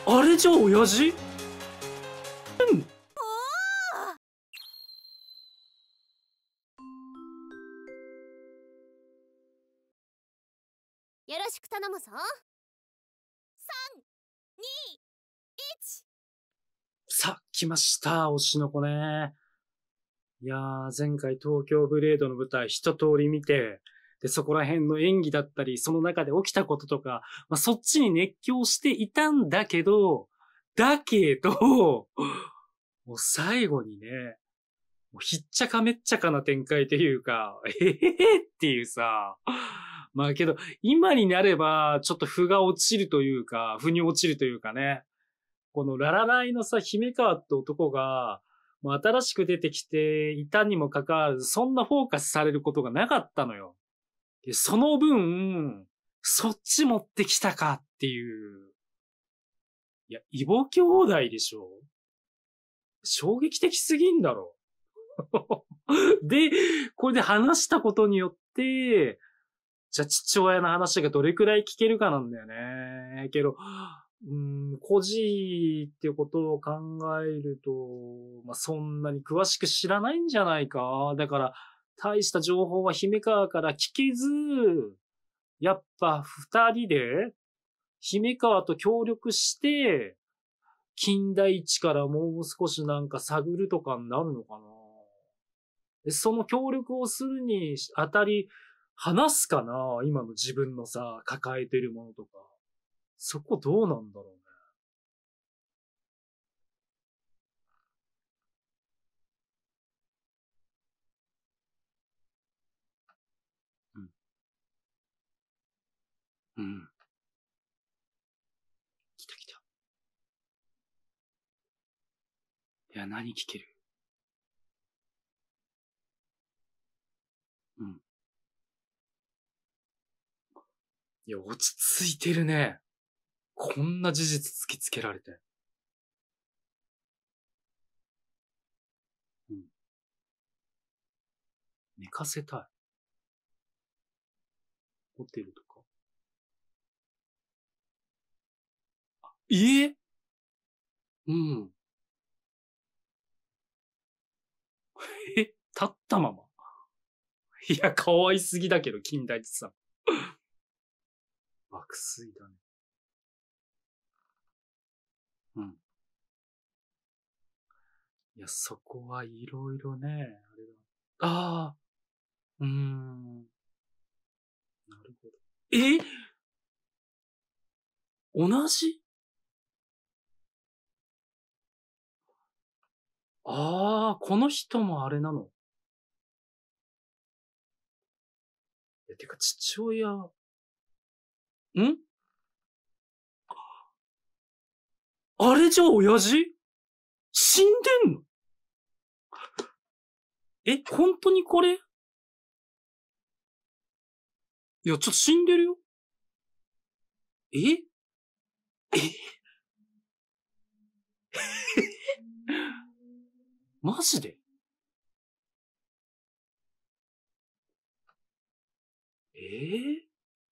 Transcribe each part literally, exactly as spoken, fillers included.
あれじゃ親父？ よろしく頼むぞ。さん、に、いち。 さあ、来ました。推しの子ね。いやー、前回東京ブレードの舞台一通り見て、で、そこら辺の演技だったり、その中で起きたこととか、まあ、そっちに熱狂していたんだけど、だけど、もう最後にね、もうひっちゃかめっちゃかな展開というか、えへへっていうさ、まあけど、今になれば、ちょっと負が落ちるというか、負に落ちるというかね、このララライのさ、姫川って男が、もう新しく出てきていたにもかかわらず、そんなフォーカスされることがなかったのよ。でその分、そっち持ってきたかっていう。いや、異母兄弟でしょ？衝撃的すぎんだろ。で、これで話したことによって、じゃあ父親の話がどれくらい聞けるかなんだよね。けど、うん、孤児っていうことを考えると、まあ、そんなに詳しく知らないんじゃないか。だから、大した情報は姫川から聞けず、やっぱ二人で、姫川と協力して、金田一からもう少しなんか探るとかになるのかな。で、その協力をするにあたり、話すかな今の自分のさ、抱えてるものとか。そこどうなんだろうね。うん。うん。来た来た。いや、何聞ける？うん。いや、落ち着いてるね。こんな事実突きつけられて。うん。寝かせたい。ホテルとか。えうん。え立ったまま？いや、可愛すぎだけど、金田一さん。爆睡だね。うん。いや、そこはいろいろね、あれだ。ああ、うーん。なるほど。え同じ？ああ、この人もあれなの？え、てか、父親、んあれじゃ親父？死んでんの？え、本当にこれ？いや、ちょっと死んでるよ。ええマジで？ええ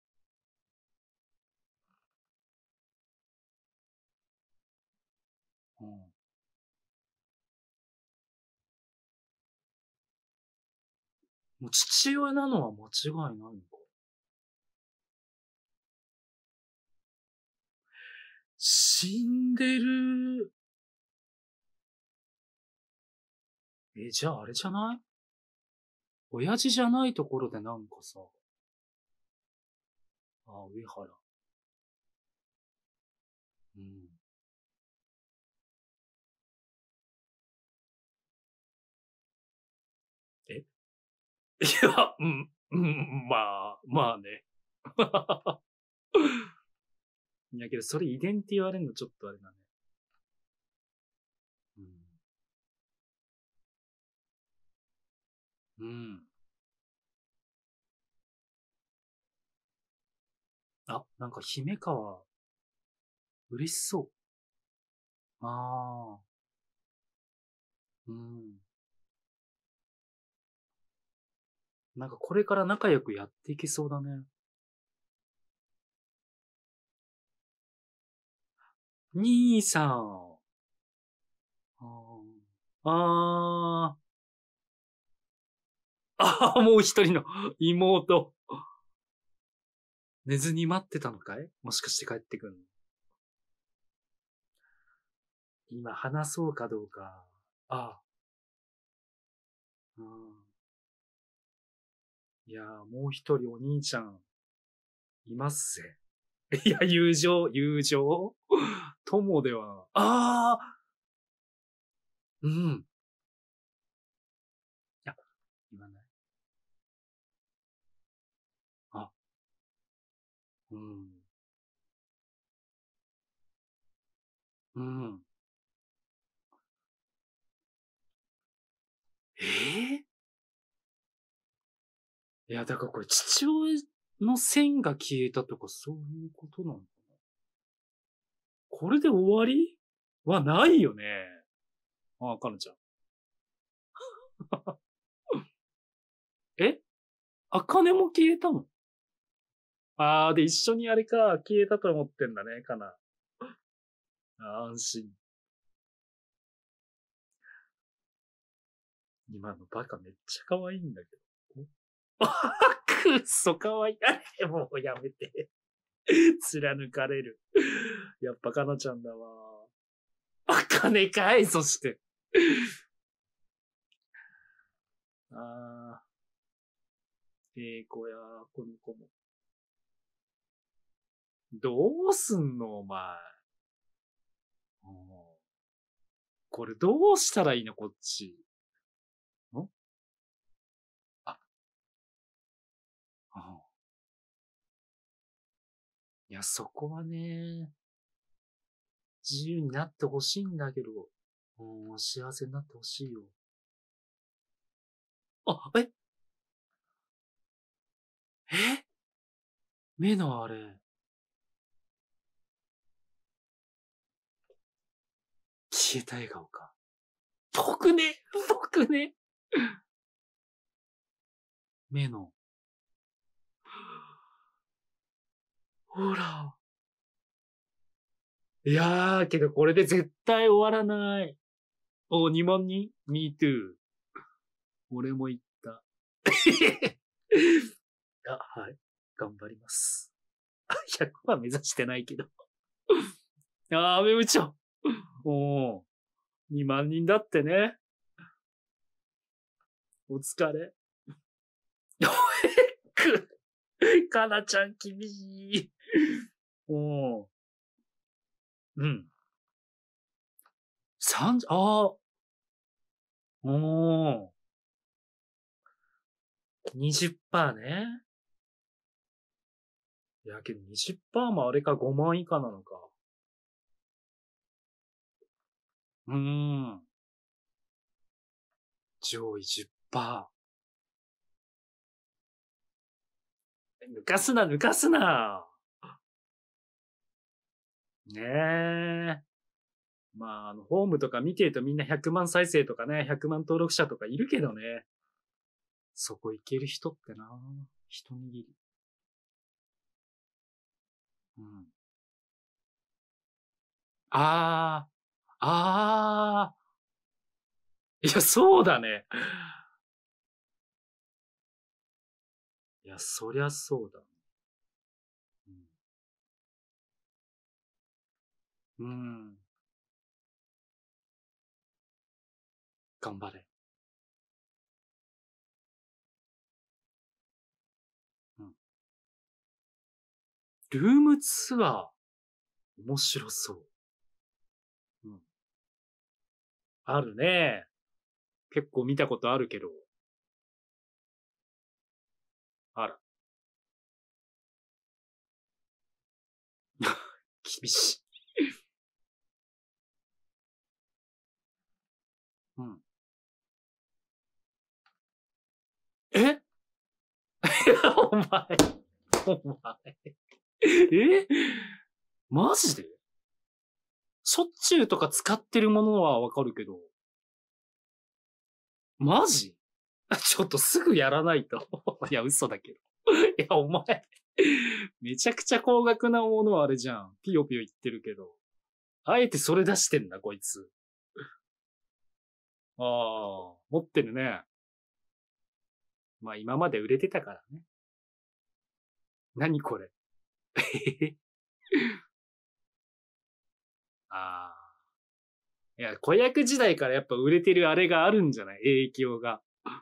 うん、もう父親なのは間違いないのか。死んでる。え、じゃああれじゃない？親父じゃないところでなんかさ、あ、上原。うん。えいや、うん、うん、まあ、まあね。いやけど、それ遺伝って言われるのちょっとあれだね。うん。うん。あ、なんか姫川、嬉しそう。ああ、うん。なんかこれから仲良くやっていけそうだね。 兄さん。あーあー。ああ、もう一人の妹。寝ずに待ってたのかい？もしかして帰ってくんの？今話そうかどうか。ああ。うん、いやー、もう一人お兄ちゃん、いますぜ。いや、友情、友情友では、ああ、うん。いや、言わない。あ、うん。うん。ええいや、だからこれ父親の線が消えたとかそういうことなのかな？これで終わりはないよね。ああ、かなちゃん。えあかねも消えたの？ああ、で、一緒にあれか、消えたと思ってんだね、かな。安心。今のバカめっちゃ可愛いんだけど。くっそ可愛い。あれ、もうやめて。貫かれる。やっぱかなちゃんだわ。あかねかい、そして。あー、ええ子や、この子も。どうすんの、お前。これどうしたらいいの、こっち。んあ、あいや、そこはね、自由になってほしいんだけど、うん、幸せになってほしいよ。あ、ええ目のあれ、消えた笑顔か。僕ね、僕ね。目の。ほら。いやー、けどこれで絶対終わらない。お、にまん人 ?me too。俺も言った。あ、はい。頑張ります。ひゃくまん目指してないけど。あー、めむちゃん。おー。にまん人だってね。お疲れ。く、かなちゃん厳しい。おー。うん。三、あー。おー。にじゅっパーセント ね。いや、けどにじゅっパーセントもあれかごまん以下なのか。うーん。上位じゅっパーセント。抜かすな、抜かすな。ねえ。まあ、あの、ホームとか見てるとみんなひゃくまん再生とかね、ひゃくまん登録者とかいるけどね。そこいける人ってな、一握り。うん。ああ、ああ。いや、そうだね。いや、そりゃそうだ。うん。うん。頑張れ。うん。ルームツアー、面白そう。うん。あるね。結構見たことあるけど。あら。厳しい。うん。えお前。お前。えマジでしょっちゅうとか使ってるものはわかるけど。マジちょっとすぐやらないと。いや、嘘だけど。いや、お前。めちゃくちゃ高額なものはあれじゃん。ピヨピヨ言ってるけど。 あえてそれ出してんだ、こいつ。ああ、持ってるね。まあ今まで売れてたからね。何これ。ああ。いや、子役時代からやっぱ売れてるあれがあるんじゃない？影響が。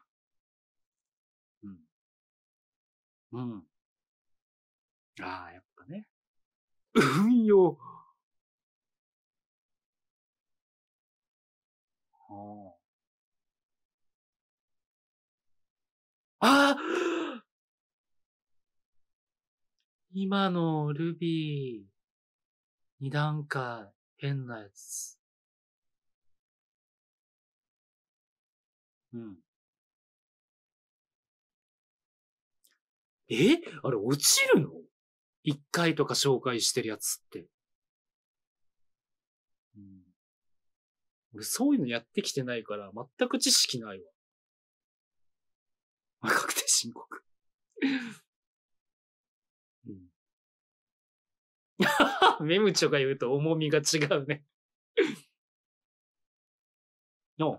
うん。うん。ああ、やっぱね。運用。ああ今のルビー、二段階、変なやつ。うん。えあれ落ちるの？一回とか紹介してるやつって。うん。俺そういうのやってきてないから全く知識ないわ。確定申告。うん。メムチョが言うと重みが違うね。の、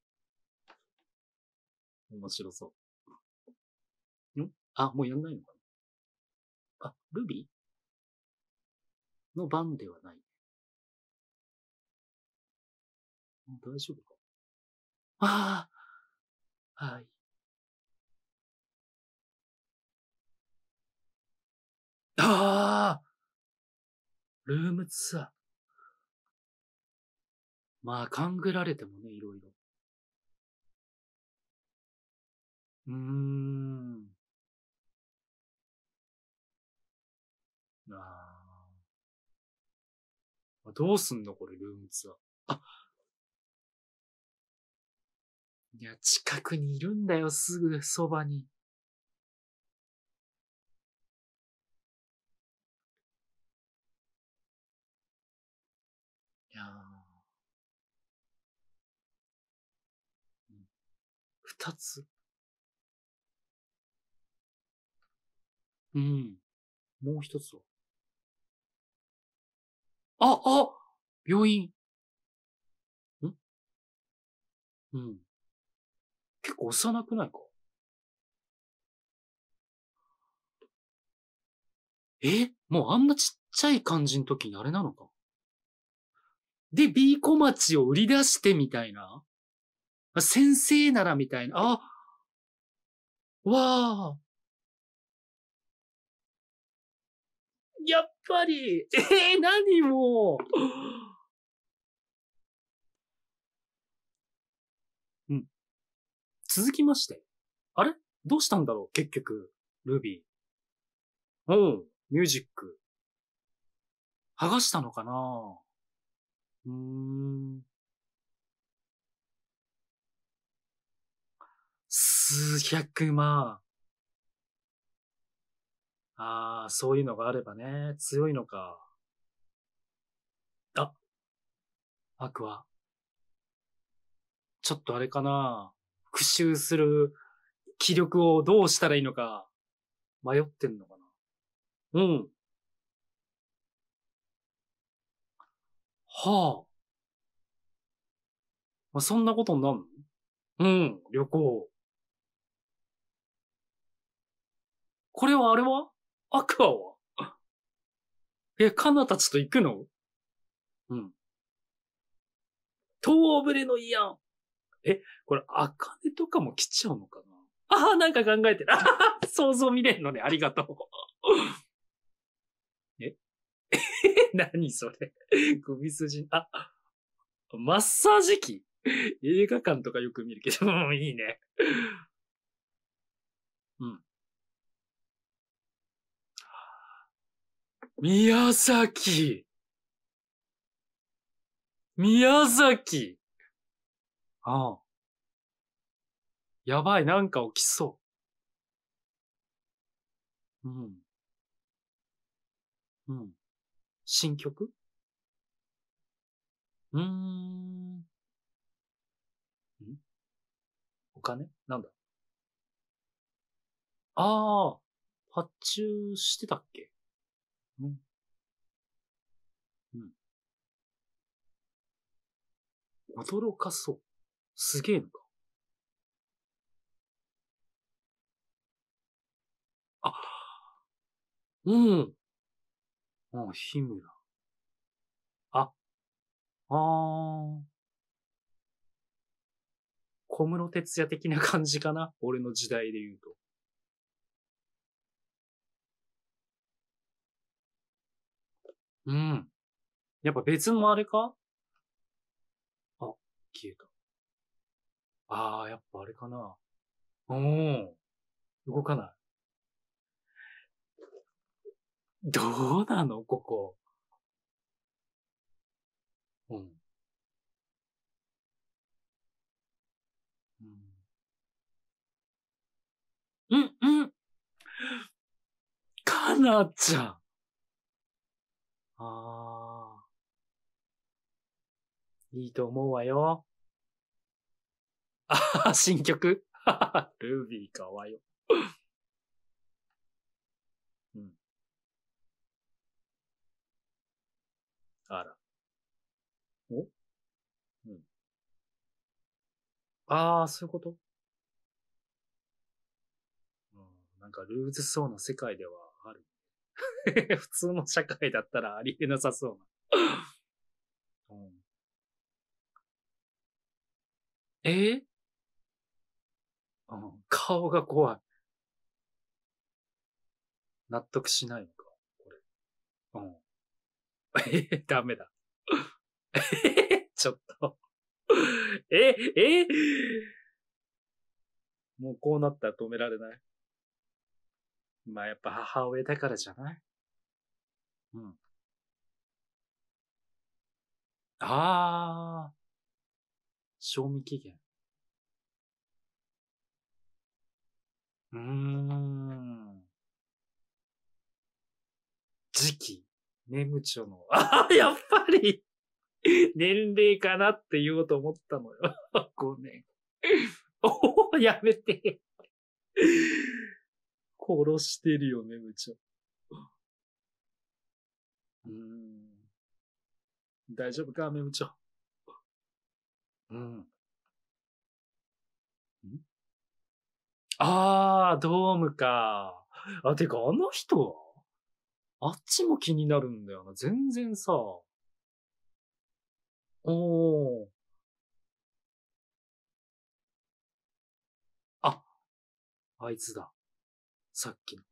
面白そう。んあ、もうやんないのかなあ、ルビーの番ではない。大丈夫かああ、はい。ああルームツアー。まあ、勘ぐられてもね、いろいろ。うーん。ああ。どうすんのこれ、ルームツアー。あ、いや、近くにいるんだよ、すぐそばに。いやー、二つ。うん。もう一つは。あ、あ病院。んうん。結構幼くないかえもうあんなちっちゃい感じの時にあれなのかで、B 小町を売り出してみたいな先生ならみたいな。あ、わあ。やっぱり、えー、何もう。うん。続きまして。あれどうしたんだろう結局。ルビー。うん。ミュージック。剥がしたのかなうーん。数百万。ああ、そういうのがあればね、強いのか。あ、アクア。ちょっとあれかな。復讐する気力をどうしたらいいのか迷ってんのかな。うん。はあ。まあ、そんなことになるのうん。旅行。これはあれはアクアはえ、カナたちと行くのうん。遠ブレのイアン。え、これ、アカネとかも来ちゃうのかなああ、なんか考えてる。あはは想像見れんのね。ありがとう。え何それ首筋、あ、マッサージ機映画館とかよく見るけど、うん、いいね。うん。宮崎宮崎ああ。やばい、なんか起きそう。うん。うん。新曲うーん。んお金なんだああ、発注してたっけうん。うん。 驚かそう。すげえのか。あ、うん。あ、日村。あ、あー。小室哲哉的な感じかな俺の時代で言うと。うん。やっぱ別のあれか。あ、消えた。ああ、やっぱあれかな。うん。動かない。どうなのここ。うん。うん、うん、うん。かなちゃん。ああ、いいと思うわよ。あはは新曲ルビーかわよ。うん。あら。おうん。ああ、そういうこと。うん。なんかルーズそうな世界ではある。普通の社会だったらありえなさそうな。うん、えー、うん、顔が怖い。納得しないのか、これ。うん。えー、ダメだ。えー、ちょっと。え、え、もうこうなったら止められない。まあやっぱ母親だからじゃない。うん。ああ、賞味期限。うーん。時期。眠ちょの。ああ、やっぱり年齢かなって言おうと思ったのよ。ごめん。おお、やめて。殺してるよ、眠ちょ。うーん。大丈夫か、眠ちょ。うん。んあー、ドームか。あ、てか、あの人はあっちも気になるんだよな。全然さ。おー。あ、あいつだ。さっきの。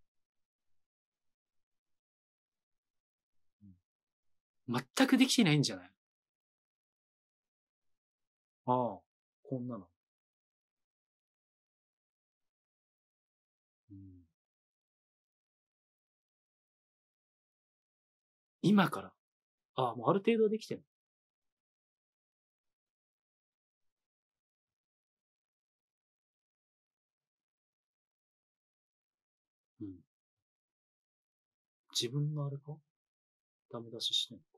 全くできてないんじゃない？ああ、こんなの。うん、今から。ああ、もうある程度できてる。うん。自分のあれかダメ出ししてんのか。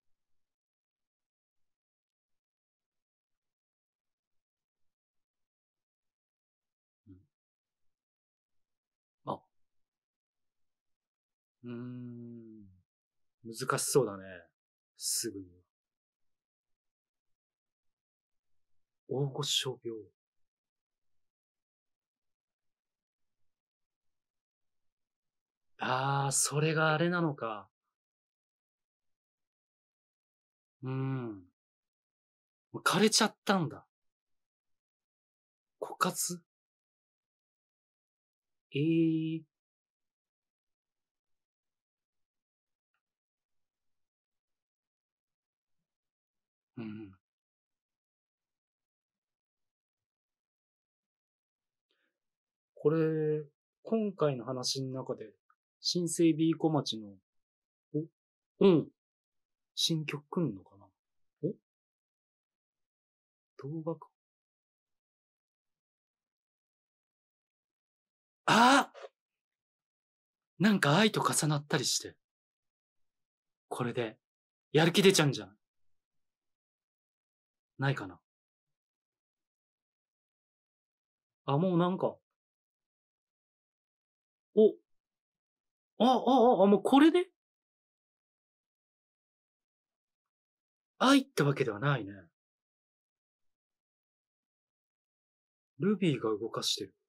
うん。あ、うーん。難しそうだね。すぐに。大御所病。ああ、それがあれなのか。うーん。枯れちゃったんだ。枯渇。ええー、うん。これ、今回の話の中で、新生 B 小町の、お、うん、新曲来んのかな。お、動画か。ああ、なんか愛と重なったりして、これで、やる気出ちゃうんじゃん。ないかな。あ、もうなんか、お、あ、あ、あ、あ、もうこれで愛ってわけではないね。 ルビーが動かしてる。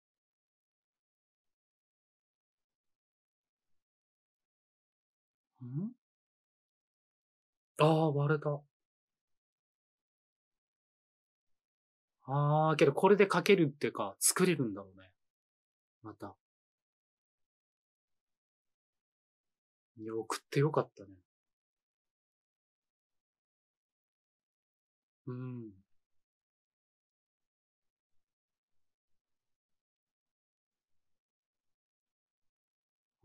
んああ、割れた。ああ、けどこれで書けるっていうか、作れるんだろうね。また。いや、送ってよかったね。うん。うん。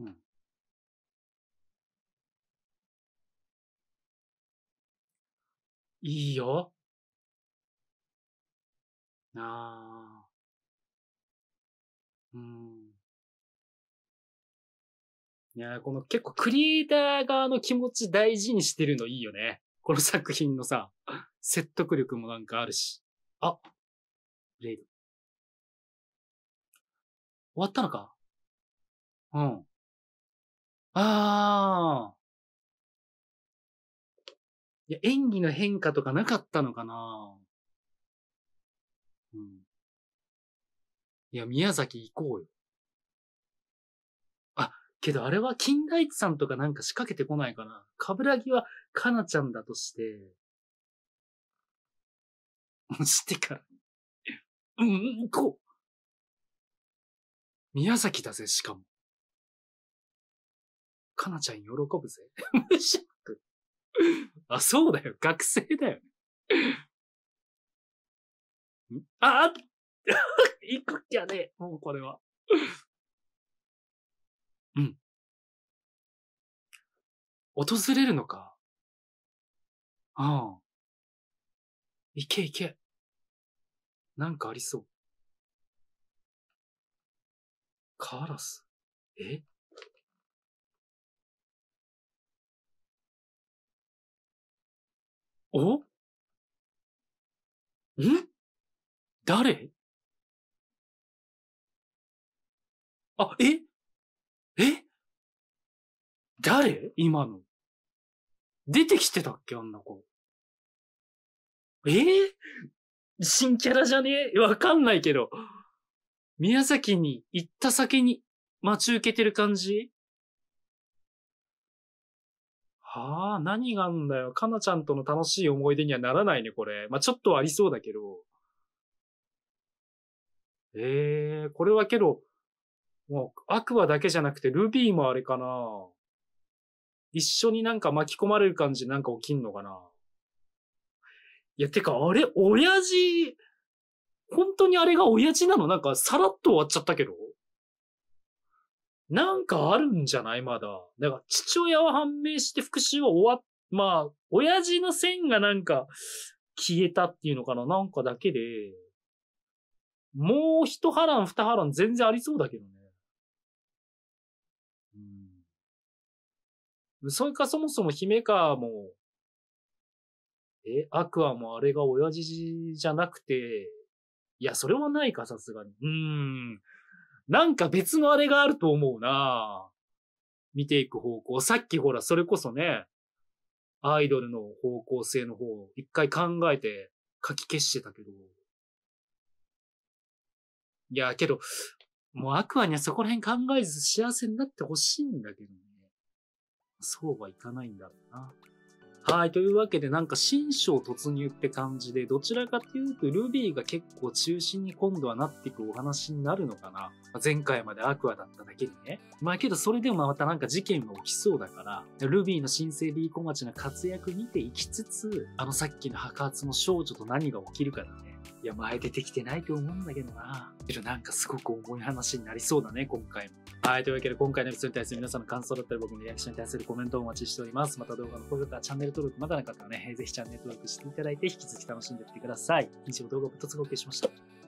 いいよ。ああ。うん。いや、この結構クリエイター側の気持ち大事にしてるのいいよね。この作品のさ、説得力もなんかあるし。あ、レイド。終わったのか。うん。ああ。いや、演技の変化とかなかったのかな。うん。いや、宮崎行こうよ。あ、けどあれは金田一さんとかなんか仕掛けてこないかな。かぶらぎはかなちゃんだとして、してから。うん、行こう。宮崎だぜ、しかも。かなちゃん喜ぶぜ。無ショック。あ、そうだよ。学生だよね。んあ、あ行くっきゃね。もうこれは。うん。訪れるのか。うん。行け行け。なんかありそう。カラス。えおん誰あ、ええ誰今の。出てきてたっけあんな子。えー、新キャラじゃねえわかんないけど。宮崎に行った先に待ち受けてる感じはあ、何があんだよ。かなちゃんとの楽しい思い出にはならないね、これ。まあ、ちょっとはありそうだけど。ええー、これはけど、もう、アクアだけじゃなくて、ルビーもあれかな。一緒になんか巻き込まれる感じなんか起きんのかな。いや、てか、あれ、親父、本当にあれが親父なのなんか、さらっと終わっちゃったけど。なんかあるんじゃないまだ。だから、父親は判明して復讐は終わっ、まあ、親父の線がなんか、消えたっていうのかななんかだけで、もう一波乱二波乱全然ありそうだけどね。うん。それかそもそも姫川も、え、アクアもあれが親父じゃなくて、いや、それはないか、さすがに。うーん。なんか別のあれがあると思うな見ていく方向。さっきほら、それこそね、アイドルの方向性の方を一回考えて書き消してたけど。いや、けど、もうアクアにはそこら辺考えず幸せになってほしいんだけどね。そうはいかないんだろうな。はい。というわけで、なんか新章突入って感じで、どちらかというと、ルビーが結構中心に今度はなっていくお話になるのかな。前回までアクアだっただけにね。まあけど、それでもまたなんか事件が起きそうだから、ルビーの新生ビーコマチの活躍見ていきつつ、あのさっきの白髪の少女と何が起きるかだね。いや、前出てきてないと思うんだけどな。けどなんかすごく重い話になりそうだね、今回も。はい。というわけで、今回のエピソードに対する皆さんの感想だったり、僕のリアクションに対するコメントをお待ちしております。また動画の高評価、チャンネル登録、まだなかったらね、ぜひチャンネル登録していただいて、引き続き楽しんでいってください。以上、動画をふたつお送りしました。